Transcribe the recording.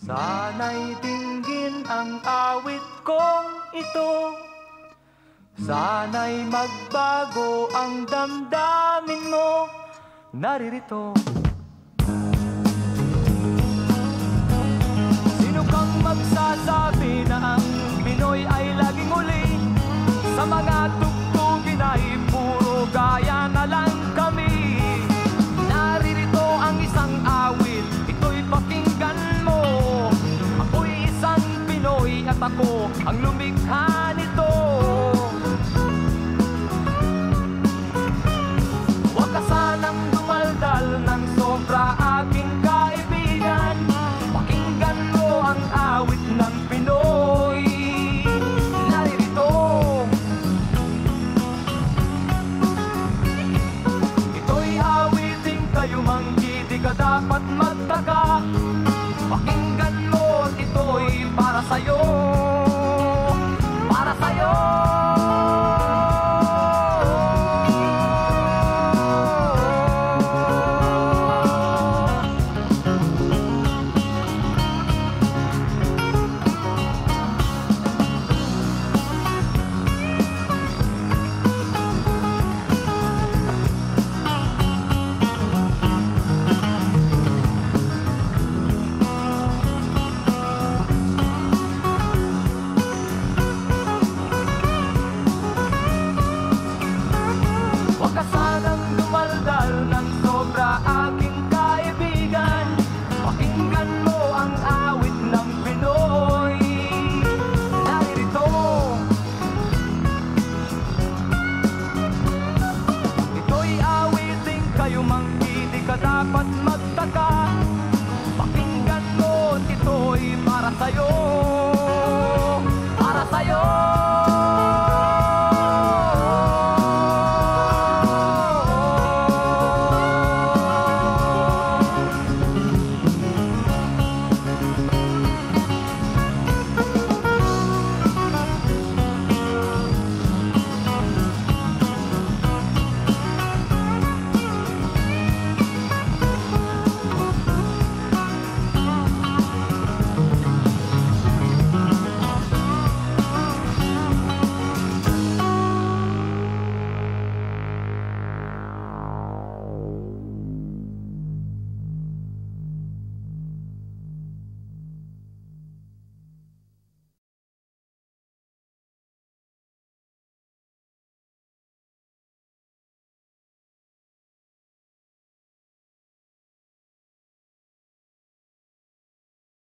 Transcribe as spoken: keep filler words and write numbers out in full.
Sana'y dinggin ang awit kong ito. Sana'y magbago ang damdamin mo. Naririto. Sino kang magsasabi na ang Pinoy ay laging uli? Sa mga tugtugin ay puro gaya na lang kami. Naririto ang isang awit, ito'y pakinggan mo. Ako'y isang Pinoy at ako ang lumikha nito. Huwag ka sanang dumaldal ng sobra, aking kaibigan. Pakinggan mo ang awit ng Pinoy. Naririto. Ito'y awiting kayo manggi, di ka dapat magtaka. Pakinggan mo, ito'y para sa'yo. Para sa'yo. Dapat magtaka, pakinggan mo, ito'y para sa'yo.